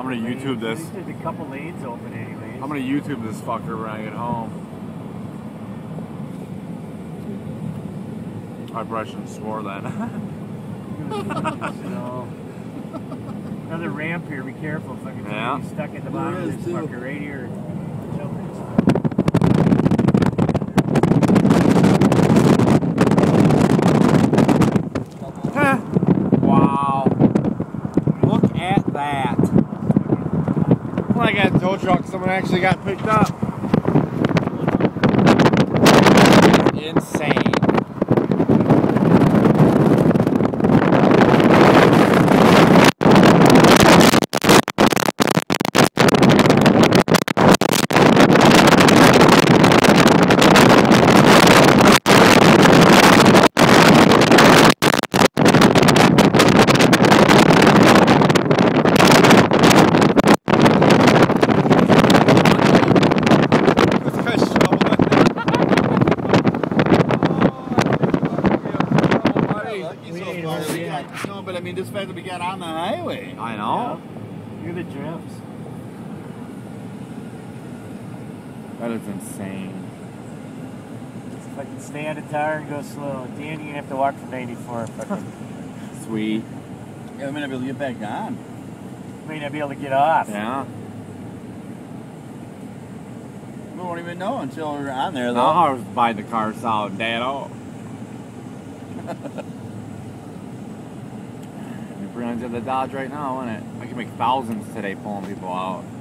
I'm gonna YouTube this. At least there's a couple lanes open anyways. I'm gonna YouTube this fucker when I get home. I probably shouldn't have swore that. So, another ramp here. Be careful. Fucking Yeah. stuck in the bottom of this fucker right here. Wow. Look at that. Like a tow truck, someone actually got picked up. Insane. No, but I mean, this fact that we got on the highway. I know. Yeah. Look at the drifts. That is insane. If I can stay on the tire and go slow, Dan, you're gonna have to walk from 94. Sweet. Yeah, I mean, I'll be able to get back on. May not be able to get off. Yeah. We won't even know until we're on there, though. Now I was buying the car solid, Dad. Bring it to the Dodge right now, isn't it? I can make thousands today pulling people out.